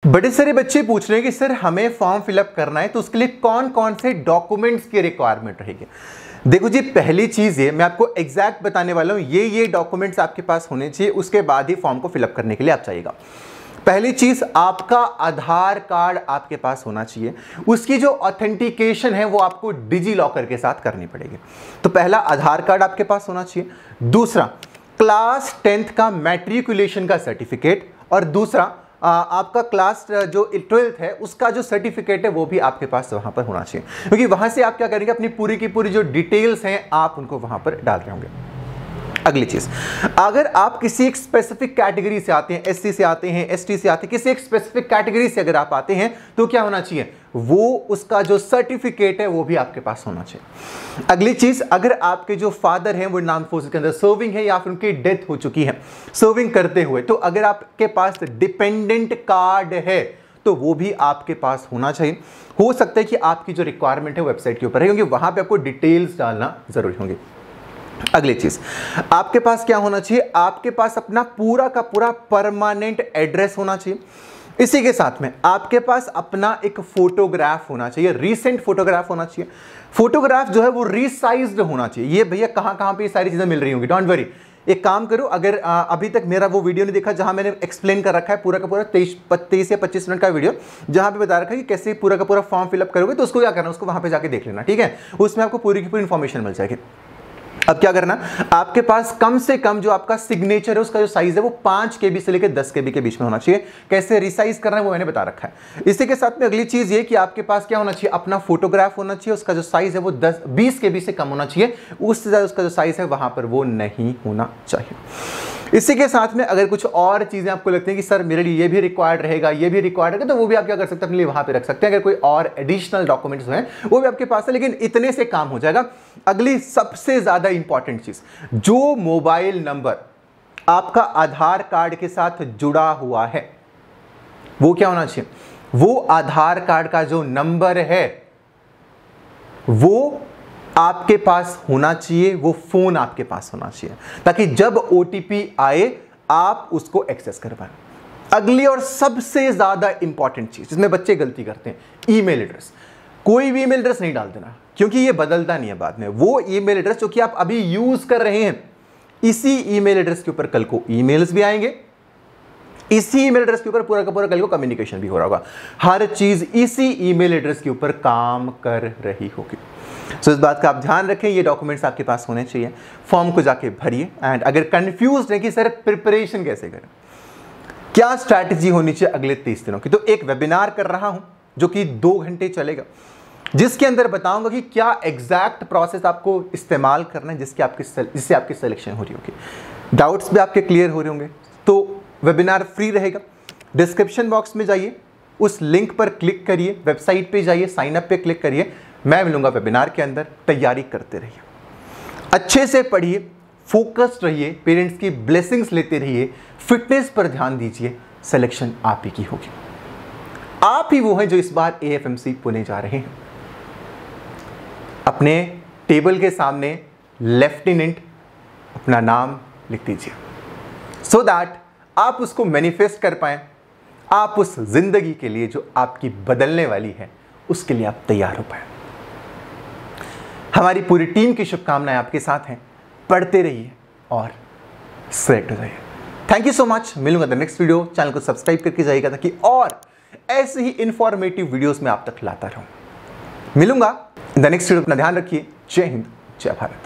बड़े सारे बच्चे पूछ रहे हैं कि सर हमें फॉर्म फिलअप करना है तो उसके लिए कौन कौन से डॉक्यूमेंट्स की रिक्वायरमेंट रहेगी। देखो जी, पहली चीज है, मैं आपको एग्जैक्ट बताने वाला हूं, ये डॉक्यूमेंट्स आपके पास होने चाहिए, उसके बाद ही फॉर्म को फिलअप करने के लिए आप चाहिएगा। पहली चीज, आपका आधार कार्ड आपके पास होना चाहिए। उसकी जो ऑथेंटिकेशन है वो आपको डिजी लॉकर के साथ करनी पड़ेगी। तो पहला, आधार कार्ड आपके पास होना चाहिए। दूसरा, क्लास 10th का मैट्रिकुलेशन का सर्टिफिकेट। और दूसरा, आपका क्लास जो 12th है उसका जो सर्टिफिकेट है वो भी आपके पास वहां पर होना चाहिए, क्योंकि वहां से आप क्या करेंगे, अपनी पूरी की पूरी जो डिटेल्स हैं आप उनको वहां पर डाल रहे होंगे। अगली चीज, अगर आप किसी एक स्पेसिफिक कैटेगरी से आते हैं, एससी से आते हैं, एसटी से आते हैं, किसी एक स्पेसिफिक कैटेगरी से अगर आप आते हैं तो क्या होना चाहिए, वो उसका जो सर्टिफिकेट है वो भी आपके पास होना चाहिए। अगली चीज, अगर आपके जो फादर हैं वो आर्म्ड फोर्सेस के अंदर सर्विंग है या फिर उनकी डेथ हो चुकी है सर्विंग करते हुए, तो अगर आपके पास डिपेंडेंट कार्ड है तो वो भी आपके पास होना चाहिए। हो सकता है कि आपकी जो रिक्वायरमेंट है वेबसाइट के ऊपर है, क्योंकि वहां पे आपको डिटेल्स डालना जरूरी होंगे। अगली चीज, आपके पास क्या होना चाहिए, आपके पास अपना पूरा का पूरा परमानेंट एड्रेस होना चाहिए। इसी के साथ में आपके पास अपना एक फोटोग्राफ होना चाहिए, रीसेंट फोटोग्राफ होना चाहिए। फोटोग्राफ जो है वो रीसाइज्ड होना चाहिए। ये भैया कहां पे ये सारी चीजें मिल रही होंगी, डोंट वरी। एक काम करो, अगर अभी तक मेरा वो वीडियो नहीं देखा जहां मैंने एक्सप्लेन कर रखा है पूरा का पूरा 23 या 25 मिनट का वीडियो, जहां पे बता रखा है कि कैसे पूरा का पूरा फॉर्म फिलअप करोगे, तो उसको क्या करना, उसको वहां पे जाके देख लेना, ठीक है। उसमें आपको पूरी की पूरी इंफॉर्मेशन मिल जाएगी। अब क्या करना, आपके पास कम से कम जो आपका सिग्नेचर है उसका जो साइज है वो 5 KB से लेकर 10 KB के बीच में होना चाहिए। कैसे रिसाइज करना है वो मैंने बता रखा है। इसी के साथ में अगली चीज ये कि आपके पास क्या होना चाहिए, अपना फोटोग्राफ होना चाहिए। उसका जो साइज है वो 20 KB से कम होना चाहिए, उससे ज्यादा उसका जो साइज है वहां पर वो नहीं होना चाहिए। इसी के साथ में अगर कुछ और चीजें आपको लगती हैं कि सर मेरे लिए ये भी रिक्वायर्ड रहेगा, ये भी रिक्वायर्ड रहेगा, तो वो भी आप क्या कर सकते हैं, अपने लिए वहां पे रख सकते हैं। अगर कोई और एडिशनल डॉक्यूमेंट्स हैं वो भी आपके पास है, लेकिन इतने से काम हो जाएगा। अगली सबसे ज्यादा इंपॉर्टेंट चीज, जो मोबाइल नंबर आपका आधार कार्ड के साथ जुड़ा हुआ है वो क्या होना चाहिए, वो आधार कार्ड का जो नंबर है वो आपके पास होना चाहिए, वो फोन आपके पास होना चाहिए, ताकि जब OTP आए आप उसको एक्सेस कर पाए। अगली और सबसे ज्यादा इंपॉर्टेंट चीज जिसमें बच्चे गलती करते हैं, ईमेल एड्रेस। कोई भी ईमेल एड्रेस नहीं डाल देना, क्योंकि ये बदलता नहीं है बाद में। वो ईमेल एड्रेस जो कि आप अभी यूज कर रहे हैं, इसी ईमेल एड्रेस के ऊपर कल को ईमेल्स भी आएंगे, इसी ईमेल एड्रेस के ऊपर पूरा का पूरा कल को कम्युनिकेशन भी हो रहा होगा। हर चीज इसी ईमेल एड्रेस के ऊपर काम कर रही होगी। सो इस बात का आप ध्यान रखें, ये डॉक्यूमेंट्स आपके पास होने चाहिए। फॉर्म को जाके भरिए। एंड अगर कंफ्यूज है कि सर प्रिपरेशन कैसे करें, क्या स्ट्रैटेजी होनी चाहिए अगले 30 दिनों की, तो एक वेबिनार कर रहा हूं जो कि 2 घंटे चलेगा, जिसके अंदर बताऊंगा कि क्या एग्जैक्ट प्रोसेस आपको इस्तेमाल करना है जिससे आपकी सिलेक्शन हो रही होगी। डाउट्स भी आपके क्लियर हो रहे होंगे। तो वेबिनार फ्री रहेगा। डिस्क्रिप्शन बॉक्स में जाइए, उस लिंक पर क्लिक करिए, वेबसाइट पे जाइए, साइन अप पे क्लिक करिए। मैं मिलूंगा वेबिनार के अंदर। तैयारी करते रहिए, अच्छे से पढ़िए, फोकस्ड रहिए, पेरेंट्स की ब्लेसिंग्स लेते रहिए, फिटनेस पर ध्यान दीजिए। सिलेक्शन आप ही की होगी। आप ही वो हैं जो इस बार AFMC पुणे जा रहे हैं। अपने टेबल के सामने लेफ्टिनेंट अपना नाम लिख दीजिए, सो दैट आप उसको मैनिफेस्ट कर पाएं। आप उस जिंदगी के लिए जो आपकी बदलने वाली है उसके लिए आप तैयार हो पाए। हमारी पूरी टीम की शुभकामनाएं आपके साथ हैं। पढ़ते रहिए और सेलेक्ट हो जाइए। Thank you so much. मिलूंगा द नेक्स्ट वीडियो। चैनल को सब्सक्राइब करके जाइएगा ताकि और ऐसे ही इंफॉर्मेटिव वीडियोस में आप तक लाता रहूं। मिलूंगा द नेक्स्ट वीडियो। अपना ध्यान रखिए। जय हिंद, जय भारत।